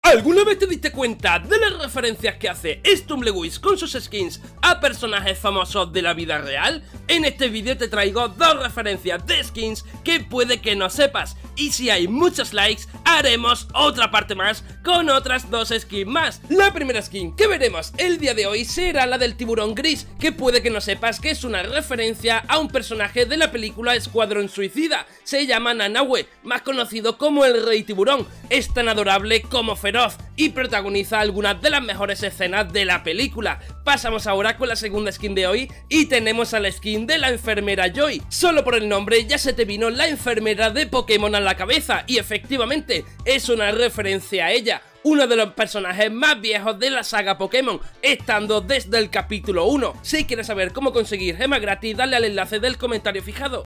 ¿Alguna vez te diste cuenta de las referencias que hace Stumblewis con sus skins a personajes famosos de la vida real? En este vídeo te traigo dos referencias de skins que puede que no sepas, y si hay muchos likes haremos otra parte más con otras dos skins más. La primera skin que veremos el día de hoy será la del tiburón gris, que puede que no sepas que es una referencia a un personaje de la película Escuadrón Suicida. Se llama Nanaue, más conocido como el Rey Tiburón. Es tan adorable como feroz y protagoniza algunas de las mejores escenas de la película. Pasamos ahora con la segunda skin de hoy y tenemos a la skin de la enfermera Joy. Solo por el nombre ya se te vino la enfermera de Pokémon a la cabeza, y efectivamente es una referencia a ella, uno de los personajes más viejos de la saga Pokémon, estando desde el capítulo 1. Si quieres saber cómo conseguir gemas gratis, dale al enlace del comentario fijado.